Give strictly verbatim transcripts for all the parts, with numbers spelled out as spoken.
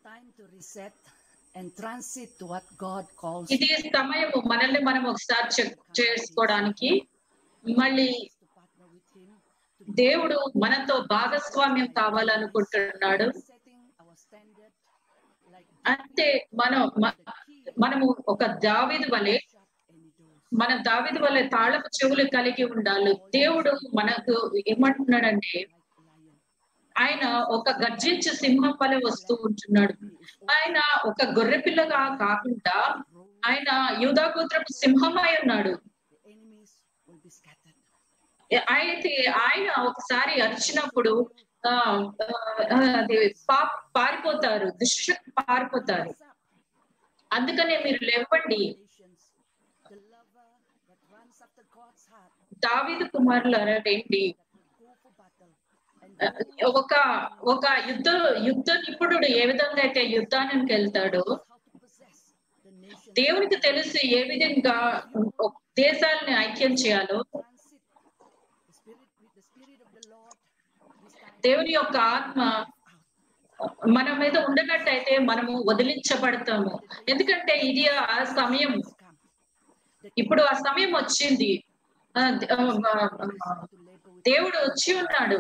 time to reset and transit to what God calls. ఇది సమయము మనల్ని మనం ఒకసారి చెక్ చేసుకోవడానికి, మళ్ళీ దేవుడు మనతో భాగస్వామ్యం కావాలనుకుంటున్నాడు. అంటే మనం మనము ఒక దావీదు వలె మన దావీదు వలె తాళపు చెవులు కలిగి ఉండాలి. దేవుడు మనకు ఏమంటున్నాడంటే, ఆయన ఒక గర్జించే సింహం వలె వస్తూ ఉంటున్నాడు. ఆయన ఒక గొర్రె పిల్లగా కాకుండా ఆయన యూదా గోత్రపు సింహమై ఉన్నాడు. అయితే ఆయన ఒకసారి అరిచినప్పుడు ఆ అది పా పారిపోతారు, దుష్టులు పారిపోతారు. అందుకనే మీరు లేవండి, దావీదు కుమారులారా రండి. ఒక ఒక యుద్ధ యుద్ధ నిపుణుడు ఏ విధంగా అయితే యుద్ధానికి వెళ్తాడో, దేవునికి తెలుసు ఏ విధంగా దేశాలని ఐక్యం చేయాలో. దేవుని యొక్క ఆత్మ మన మీద ఉండనట్టయితే మనము వదిలించబడతాము. ఎందుకంటే ఇది ఆ సమయం, ఇప్పుడు ఆ సమయం వచ్చింది. దేవుడు వచ్చి ఉన్నాడు.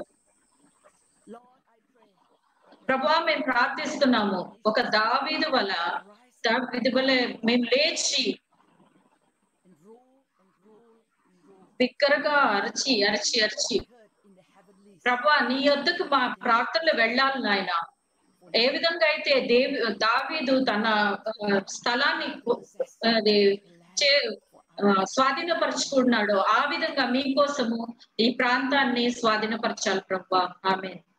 ప్రభువా మేము ప్రార్థిస్తున్నాము, ఒక దావీదు వల దావీదు వలె మేము లేచి బిగ్గరగా అరచి అరచి అరచి ప్రభువా నీ యొద్దకు మా ప్రార్థనలు వెళ్ళాలి నాయన. ఏ విధంగా అయితే దేవి దావీదు తన స్థలాన్ని అది చే స్వాధీనపరుచుకున్నాడో, ఆ విధంగా మీకోసము ఈ ప్రాంతాన్ని స్వాధీనపరచాలి ప్రభువా. ఆమేన్.